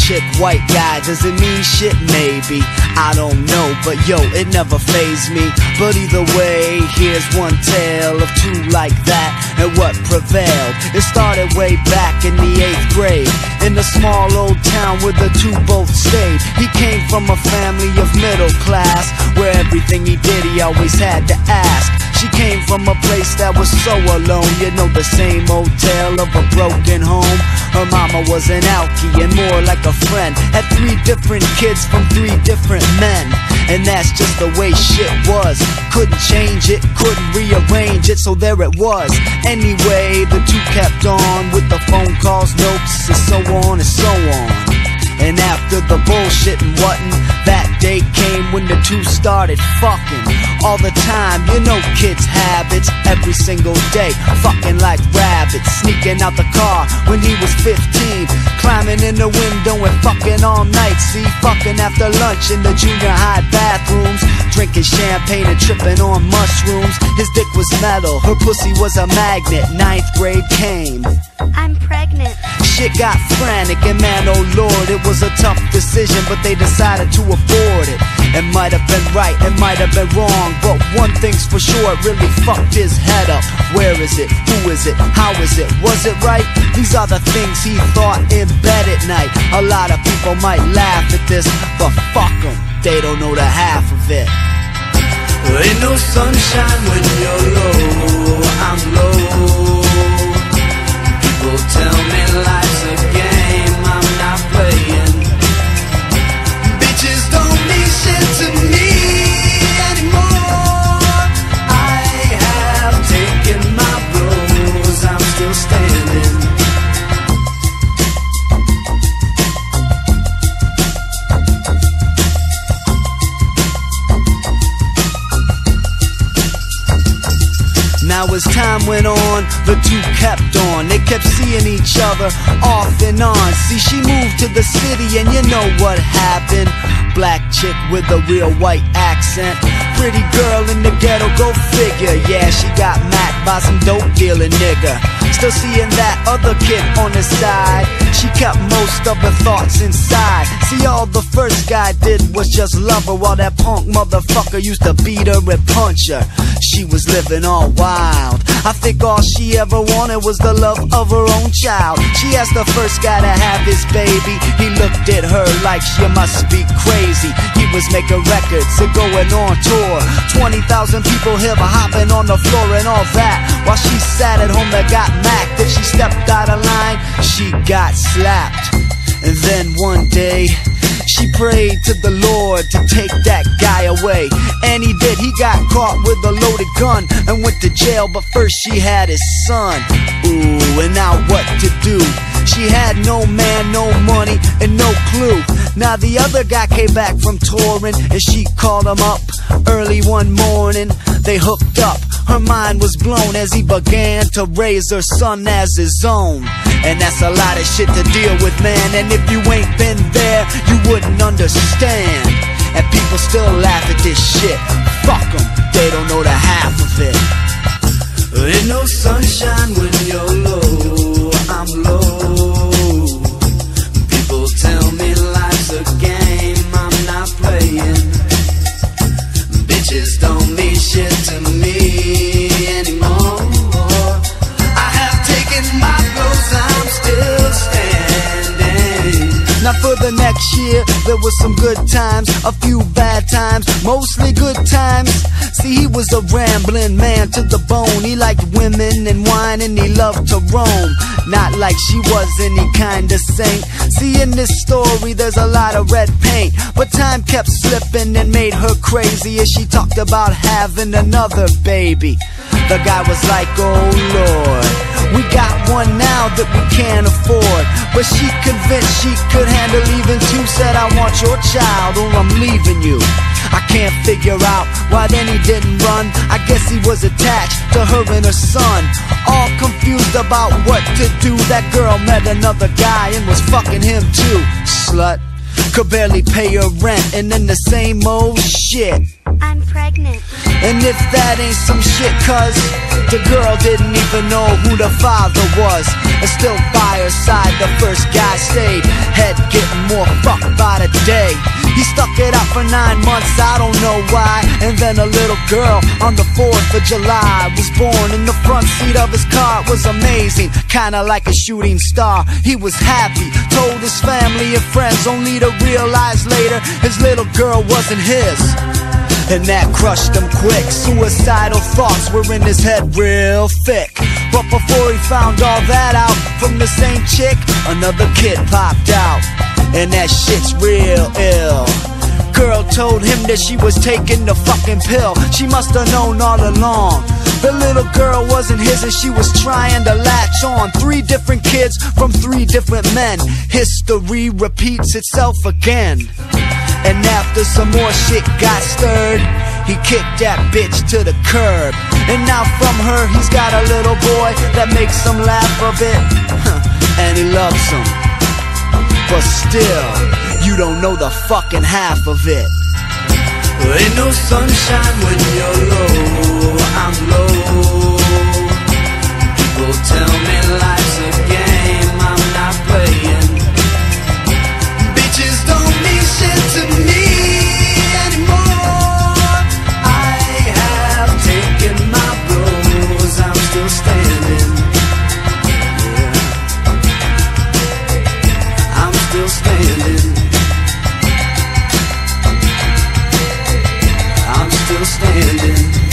chick, white guy, does it mean shit? Maybe, I don't know, but yo, it never fazed me. But either way, here's one tale of two like that, and what prevailed. It started way back in the 8th grade, in a small old town where the two both stayed. He came from a family of middle class, where everything he did he always had to ask. She came from a place that was so alone, you know, the same old tale of a broken home. Her mama was an alkie and more like a friend, had 3 different kids from 3 different men. And that's just the way shit was. Couldn't change it, couldn't rearrange it, so there it was. Anyway, the two kept on with the phone calls, notes, and so on and so on. And after the bullshit and whatnot, that day came when the two started fucking all the time. You know kids' habits, every single day, fucking like rabbits. Sneaking out the car when he was 15, climbing in the window and fucking all night. See, fucking after lunch in the junior high bathrooms, drinking champagne and tripping on mushrooms. His dick was metal, her pussy was a magnet. 9th grade came, I'm pregnant. Shit got frantic and man, oh lord, it was a tough decision, but they decided to afford it. It might have been right, it might have been wrong, but one thing's for sure, it really fucked his head up. Where is it? Who is it? How is it? Was it right? These are the things he thought in bed at night. A lot of people might laugh at this, but fuck them, they don't know the half of it. Ain't no sunshine when you're low, I'm low. People tell me life's a game I'm not playing. Bitches don't mean shit to me anymore. I have taken my blows, I'm still standing. Now as time went on, the two kept on. They kept seeing each other off and on. See, she moved to the city and you know what happened. Black chick with a real white accent. Pretty girl in the ghetto, go figure. Yeah, she got macked by some dope dealing nigga. Still seeing that other kid on the side. She kept most of her thoughts inside. See, all the first guy did was just love her, while that punk motherfucker used to beat her and punch her. She was living all wild. I think all she ever wanted was the love of her own child. She asked the first guy to have his baby. He looked at her like she must be crazy. He was making records and going on tour. 20,000 people hip hopping on the floor and all that, while she sat at home that got macked. If she stepped out of line, she got slapped. And then one day, she prayed to the Lord to take that guy away. And he did. He got caught with a loaded gun and went to jail, but first she had his son. Ooh, and now what to do? She had no man, no money, and no clue. Now the other guy came back from touring, and she called him up early one morning. They hooked up. Her mind was blown as he began to raise her son as his own. And that's a lot of shit to deal with, man. And if you ain't been there, you wouldn't understand. And people still laugh at this shit. Fuck them, they don't know the half of it. Ain't no sunshine when you're low, I'm low. People tell me life's a game I'm not playing. Bitches don't mean shit to me anymore. I have taken my blows, I'm still standing. Now for the next year, there was some good times, a few bad times, mostly good times. See, he was a rambling man to the bone. He liked women and wine and he loved to roam. Not like she was any kind of saint. See, in this story there's a lot of red paint, but time kept slipping and made her crazy as she talked about having another baby. The guy was like, oh Lord, we got one now that we can't afford. But she convinced she could handle even two. Said, I want your child or I'm leaving you. I can't figure out why then he didn't run. I guess he was attached to her and her son. All confused about what to do. That girl met another guy and was fucking him too. Slut, could barely pay her rent, and then the same old shit. I'm pregnant. And if that ain't some shit, cuz the girl didn't even know who the father was. And still by her side, the first guy stayed. Head getting more fucked by the day. He stuck it out for 9 months, I don't know why. And then a little girl on the 4th of July was born in the front seat of his car. It was amazing, kinda like a shooting star. He was happy, told his family and friends, only to realize later his little girl wasn't his. And that crushed him quick. Suicidal thoughts were in his head real thick. But before he found all that out from the same chick, another kid popped out. And that shit's real ill. Girl told him that she was taking the fucking pill. She must have known all along. The little girl wasn't his and she was trying to latch on. 3 different kids from 3 different men. History repeats itself again. And after some more shit got stirred, he kicked that bitch to the curb. And now from her he's got a little boy that makes him laugh a bit. And he loves him. But still, you don't know the fucking half of it. Ain't no sunshine when you're low, I'm low. People tell me life's a game I'm not playing. Bitches don't mean shit to me anymore. I have taken my blows, I'm still standing. Yeah. I'm still standing. I'm still standing.